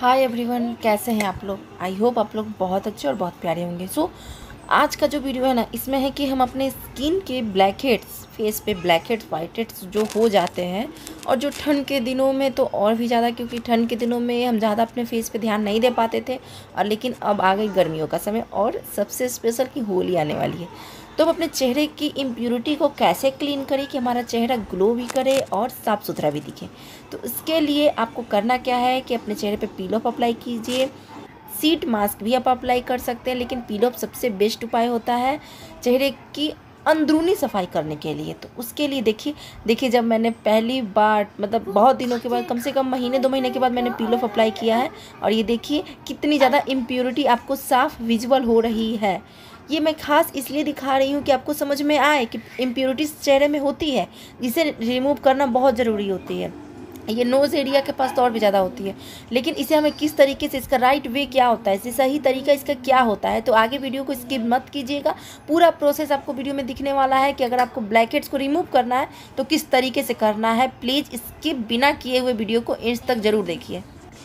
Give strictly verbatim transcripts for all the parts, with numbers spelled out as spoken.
Hi everyone, कैसे हैं आप लोग। आई होप आप लोग बहुत अच्छे और बहुत प्यारे होंगे। सो so, आज का जो वीडियो है ना, इसमें है कि हम अपने स्किन के ब्लैक हेड्स, फेस पे ब्लैक हेड्स, वाइट हेड्स जो हो जाते हैं, और जो ठंड के दिनों में तो और भी ज़्यादा, क्योंकि ठंड के दिनों में हम ज़्यादा अपने फेस पे ध्यान नहीं दे पाते थे। और लेकिन अब आ गई गर्मियों का समय और सबसे स्पेशल कि होली आने वाली है। तो हम अपने चेहरे की इम्प्यूरिटी को कैसे क्लीन करें कि हमारा चेहरा ग्लो भी करे और साफ़ सुथरा भी दिखे। तो इसके लिए आपको करना क्या है कि अपने चेहरे पे पील ऑफ अप्लाई कीजिए। सीट मास्क भी आप अप्लाई कर सकते हैं, लेकिन पील ऑफ सबसे बेस्ट उपाय होता है चेहरे की अंदरूनी सफाई करने के लिए। तो उसके लिए देखिए देखिए जब मैंने पहली बार, मतलब बहुत दिनों के बाद, कम से कम महीने दो महीने के बाद मैंने पील ऑफ अप्लाई किया है, और ये देखिए कितनी ज़्यादा इम्प्योरिटी आपको साफ विजुअल हो रही है। ये मैं खास इसलिए दिखा रही हूँ कि आपको समझ में आए कि इम्प्योरिटीज़ चेहरे में होती है, जिसे रिमूव करना बहुत ज़रूरी होती है। ये नोज़ एरिया के पास तो और भी ज़्यादा होती है, लेकिन इसे हमें किस तरीके से, इसका राइट वे क्या होता है, इसे सही तरीका इसका क्या होता है। तो आगे वीडियो को स्किप मत कीजिएगा, पूरा प्रोसेस आपको वीडियो में दिखने वाला है कि अगर आपको ब्लैक हेड्स को रिमूव करना है तो किस तरीके से करना है। प्लीज़ स्किप बिना किए हुए वीडियो को एंड तक ज़रूर देखिए।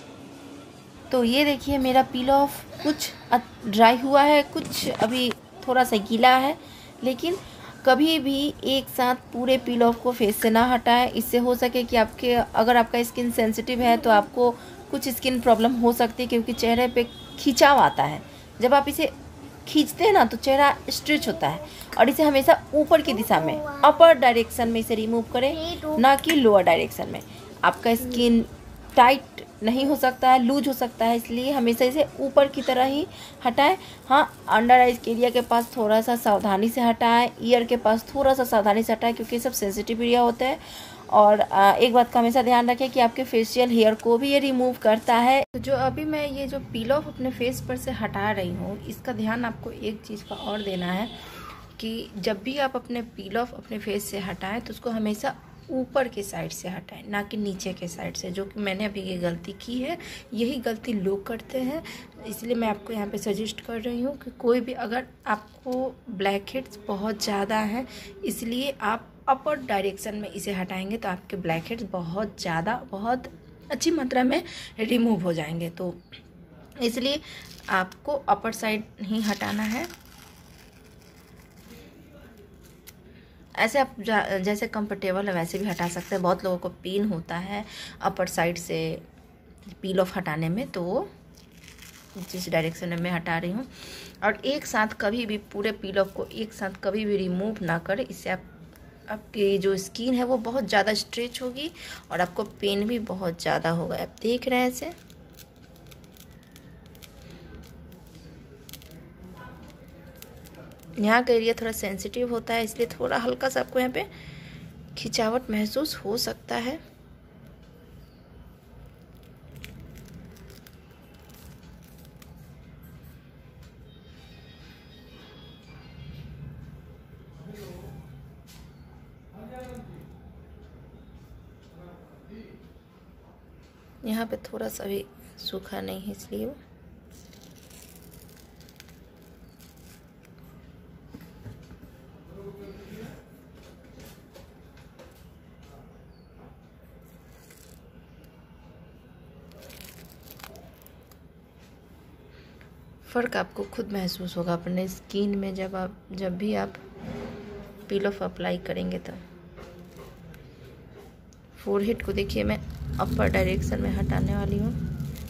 तो ये देखिए मेरा पील ऑफ कुछ ड्राई हुआ है, कुछ अभी थोड़ा सा गीला है, लेकिन कभी भी एक साथ पूरे पील ऑफ को फेस से ना हटाएं। इससे हो सके कि आपके, अगर आपका स्किन सेंसिटिव है तो आपको कुछ स्किन प्रॉब्लम हो सकती है, क्योंकि चेहरे पे खिंचाव आता है। जब आप इसे खींचते हैं ना तो चेहरा स्ट्रेच होता है, और इसे हमेशा ऊपर की दिशा में, अपर डायरेक्शन में इसे रिमूव करें, ना कि लोअर डायरेक्शन में। आपका स्किन टाइट नहीं हो सकता है, लूज हो सकता है, इसलिए हमेशा इसे ऊपर की तरह ही हटाएं। हाँ, अंडर आइज के एरिया के पास थोड़ा सा सावधानी से हटाएं, ईयर के पास थोड़ा सा सावधानी से हटाएं, क्योंकि सब सेंसिटिव एरिया होते हैं। और एक बात का हमेशा ध्यान रखें कि आपके फेशियल हेयर को भी ये रिमूव करता है। तो जो अभी मैं ये जो पील ऑफ अपने फेस पर से हटा रही हूँ, इसका ध्यान आपको एक चीज़ का और देना है कि जब भी आप अपने पील ऑफ अपने फेस से हटाएं तो उसको हमेशा ऊपर के साइड से हटाएं, ना कि नीचे के साइड से, जो कि मैंने अभी ये गलती की है। यही गलती लोग करते हैं, इसलिए मैं आपको यहाँ पे सजेस्ट कर रही हूँ कि कोई भी, अगर आपको ब्लैक हेड्स बहुत ज़्यादा हैं, इसलिए आप अपर डायरेक्शन में इसे हटाएंगे तो आपके ब्लैक हेड्स बहुत ज़्यादा, बहुत अच्छी मात्रा में रिमूव हो जाएंगे। तो इसलिए आपको अपर साइड ही हटाना है। ऐसे आप जैसे कंफर्टेबल है वैसे भी हटा सकते हैं। बहुत लोगों को पेन होता है अपर साइड से पील ऑफ हटाने में, तो वो जिस डायरेक्शन में मैं हटा रही हूँ। और एक साथ कभी भी पूरे पील ऑफ को एक साथ कभी भी रिमूव ना करें, इससे आप आपकी जो स्किन है वो बहुत ज़्यादा स्ट्रेच होगी और आपको पेन भी बहुत ज़्यादा होगा। आप देख रहे हैं इसे। यहाँ का एरिया थोड़ा सेंसिटिव होता है, इसलिए थोड़ा हल्का सा आपको यहाँ पे खिंचावट महसूस हो सकता है। यहाँ पे थोड़ा सा भी सूखा नहीं है, इसलिए फ़र्क आपको खुद महसूस होगा अपने स्किन में, जब आप जब भी आप पील ऑफ अप्लाई करेंगे। तो फोरहेड को देखिए मैं अपर डायरेक्शन में हटाने वाली हूँ।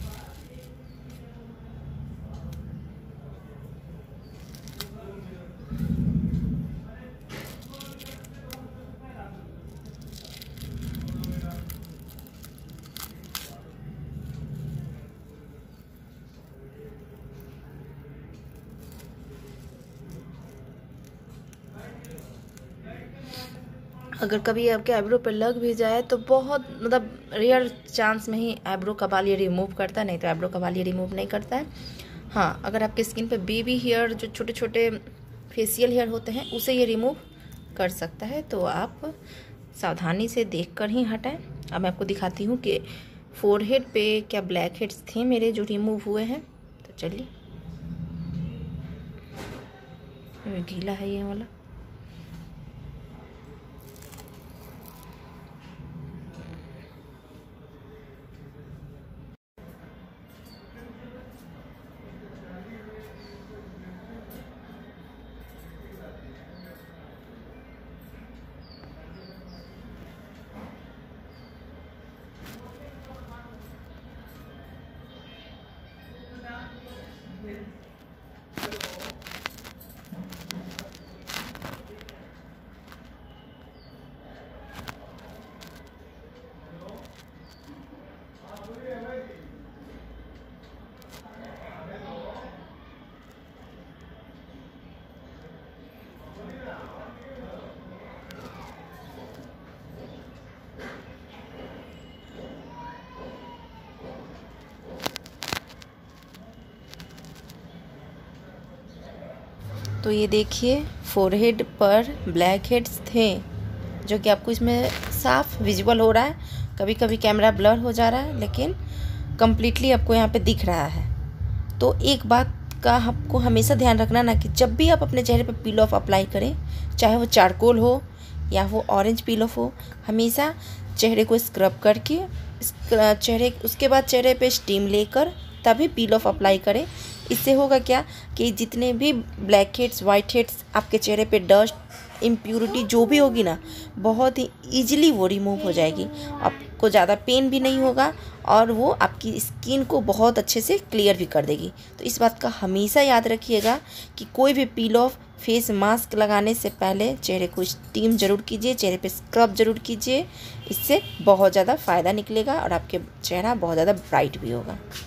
अगर कभी आपके आईब्रो पे लग भी जाए तो बहुत, मतलब रेयर चांस में ही आईब्रो का बाल ये रिमूव करता है, नहीं तो आईब्रो का बाल ये रिमूव नहीं करता है। हाँ, अगर आपके स्किन पे बेबी हेयर, जो छोटे छोटे फेशियल हेयर होते हैं, उसे ये रिमूव कर सकता है। तो आप सावधानी से देखकर ही हटाएं। अब मैं आपको दिखाती हूँ कि फोरहेड पे क्या ब्लैक हेड्स थे मेरे जो रिमूव हुए हैं। तो चलिए, गीला है ये वाला। तो ये देखिए फोरहेड पर ब्लैक हेड्स थे जो कि आपको इसमें साफ विजुअल हो रहा है। कभी कभी कैमरा ब्लर हो जा रहा है लेकिन कम्प्लीटली आपको यहाँ पे दिख रहा है। तो एक बात का आपको हमेशा ध्यान रखना ना कि जब भी आप अपने चेहरे पे पील ऑफ अप्लाई करें, चाहे वो चारकोल हो या वो ऑरेंज पील ऑफ हो, हमेशा चेहरे को स्क्रब करके चेहरे उसके बाद चेहरे पे स्टीम लेकर तभी पील ऑफ अप्लाई करें। इससे होगा क्या कि जितने भी ब्लैक हेड्स, वाइट हेड्स, आपके चेहरे पे डस्ट, इम्प्यूरिटी जो भी होगी ना, बहुत ही ईजिली वो रिमूव हो जाएगी। आपको ज़्यादा पेन भी नहीं होगा और वो आपकी स्किन को बहुत अच्छे से क्लियर भी कर देगी। तो इस बात का हमेशा याद रखिएगा कि कोई भी पील ऑफ फेस मास्क लगाने से पहले चेहरे को स्टीम ज़रूर कीजिए, चेहरे पे स्क्रब ज़रूर कीजिए। इससे बहुत ज़्यादा फ़ायदा निकलेगा और आपके चेहरा बहुत ज़्यादा ब्राइट भी होगा।